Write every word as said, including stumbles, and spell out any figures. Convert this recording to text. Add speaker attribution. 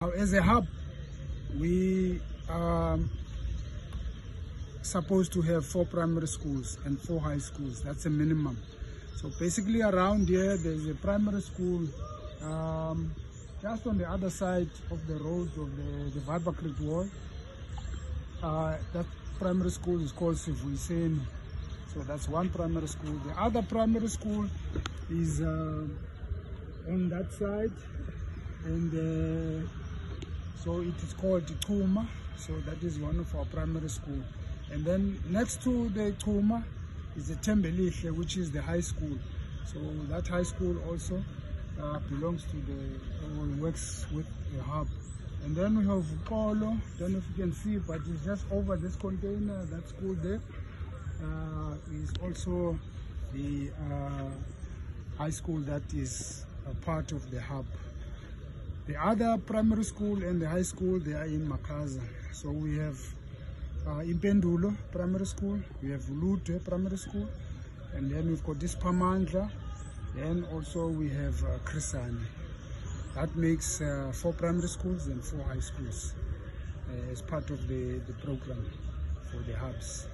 Speaker 1: As a hub, we are supposed to have four primary schools and four high schools. That's a minimum. So basically around here, there's a primary school um, just on the other side of the road of the, the Viper Creek Wall. Uh, that primary school is called Sivuiseni. So that's one primary school. The other primary school is uh, on that side, and uh, so it is called Kuma. So that is one of our primary school. And then next to the Kuma is the Tembelihle, which is the high school. So that high school also uh, belongs to the, or works with the hub. And then we have Polo, don't know if you can see, but it's just over this container, that school there. Uh, is also the uh, high school that is a part of the hub. The other primary school and the high school, they are in Makaza. So we have uh, Impendulo Primary School, we have Ulute Primary School, and then we've got this Pamandla, then also we have uh, Krisani. That makes uh, four primary schools and four high schools uh, as part of the, the program for the hubs.